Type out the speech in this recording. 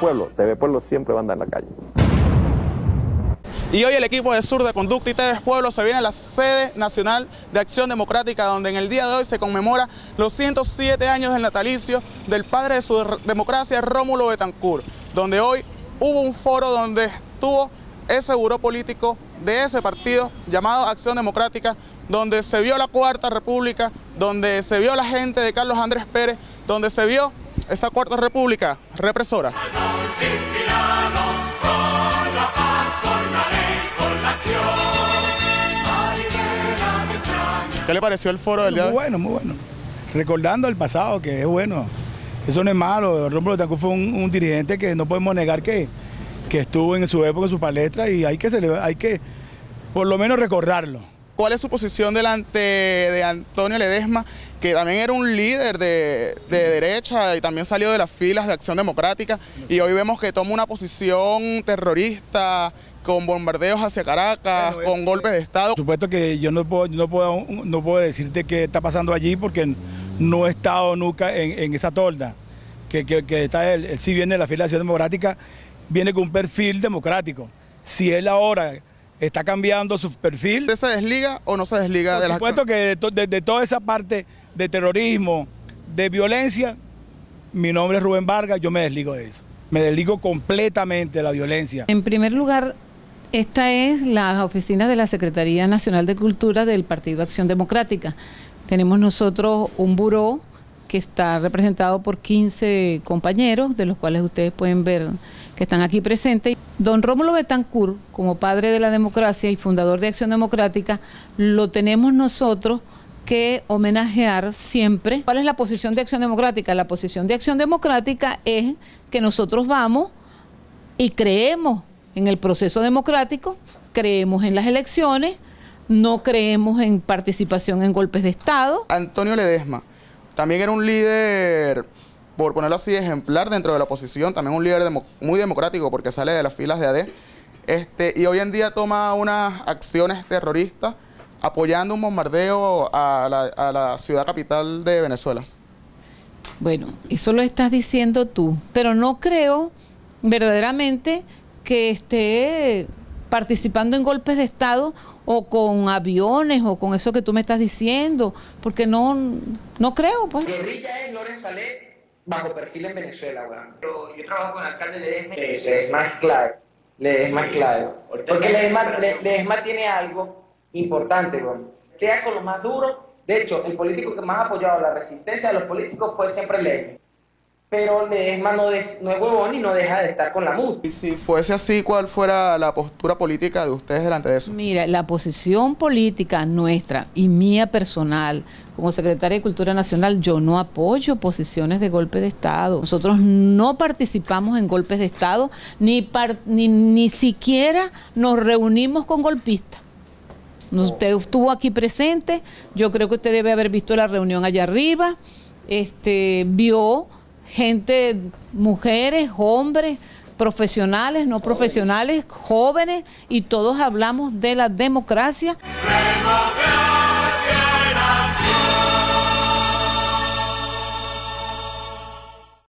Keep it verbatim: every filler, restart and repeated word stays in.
Pueblo, T V Pueblo siempre va a andar en la calle. Y hoy el equipo de Sur de Conducta y T V Pueblo se viene a la sede nacional de Acción Democrática, donde en el día de hoy se conmemora los ciento siete años del natalicio del padre de su democracia, Rómulo Betancourt, donde hoy hubo un foro donde estuvo ese buró político de ese partido llamado Acción Democrática, donde se vio la Cuarta República, donde se vio la gente de Carlos Andrés Pérez, donde se vio esa Cuarta República represora. ¿Qué le pareció el foro del día de hoy? Muy bueno, muy bueno. Recordando el pasado, que es bueno. Eso no es malo. Rómulo Betancourt fue un, un dirigente que no podemos negar que, que estuvo en su época, en su palestra, y hay que, cele- hay que por lo menos recordarlo. ¿Cuál es su posición delante de Antonio Ledesma, que también era un líder de, de derecha y también salió de las filas de Acción Democrática, y hoy vemos que toma una posición terrorista, con bombardeos hacia Caracas, bueno, con golpes de Estado? Por supuesto que yo no puedo, no puedo, no puedo decirte qué está pasando allí porque no he estado nunca en, en esa tolda. Que, que, que está él, él sí viene de la fila de Acción Democrática, viene con un perfil democrático. Si él ahora está cambiando su perfil... ¿Usted se desliga o no se desliga de la acción? Por supuesto que de, to, de, de toda esa parte de terrorismo, de violencia, mi nombre es Rubén Vargas, yo me desligo de eso. Me desligo completamente de la violencia. En primer lugar, esta es la oficina de la Secretaría Nacional de Cultura del Partido Acción Democrática. Tenemos nosotros un buró que está representado por quince compañeros, de los cuales ustedes pueden ver que están aquí presentes. Don Rómulo Betancourt, como padre de la democracia y fundador de Acción Democrática, lo tenemos nosotros que homenajear siempre. ¿Cuál es la posición de Acción Democrática? La posición de Acción Democrática es que nosotros vamos y creemos en el proceso democrático, creemos en las elecciones, no creemos en participación en golpes de Estado. Antonio Ledesma también era un líder, por ponerlo así, ejemplar dentro de la oposición, también un líder demo, muy democrático porque sale de las filas de A D, este, y hoy en día toma unas acciones terroristas apoyando un bombardeo a la, a la ciudad capital de Venezuela. Bueno, eso lo estás diciendo tú, pero no creo verdaderamente que esté participando en golpes de Estado o con aviones o con eso que tú me estás diciendo, porque no, no creo, pues. Guerrilla es Loren Saleh bajo perfil en Venezuela, weón. Yo, yo trabajo con el alcalde Ledesma. Ledesma es clave, Ledesma es clave. Porque Ledesma, Ledesma tiene algo importante, weón. Queda con lo más duro. De hecho, el político que más ha apoyado la resistencia de los políticos fue siempre Ledesma. Pero Ledesma no, de, no es huevón y no deja de estar con la M U D. Y si fuese así, ¿cuál fuera la postura política de ustedes delante de eso? Mira, la posición política nuestra y mía personal, como secretaria de Cultura Nacional, yo no apoyo posiciones de golpe de Estado. Nosotros no participamos en golpes de Estado, ni, par, ni, ni siquiera nos reunimos con golpistas. Usted estuvo aquí presente, yo creo que usted debe haber visto la reunión allá arriba, este, vio gente, mujeres, hombres, profesionales, no profesionales, jóvenes, y todos hablamos de la democracia.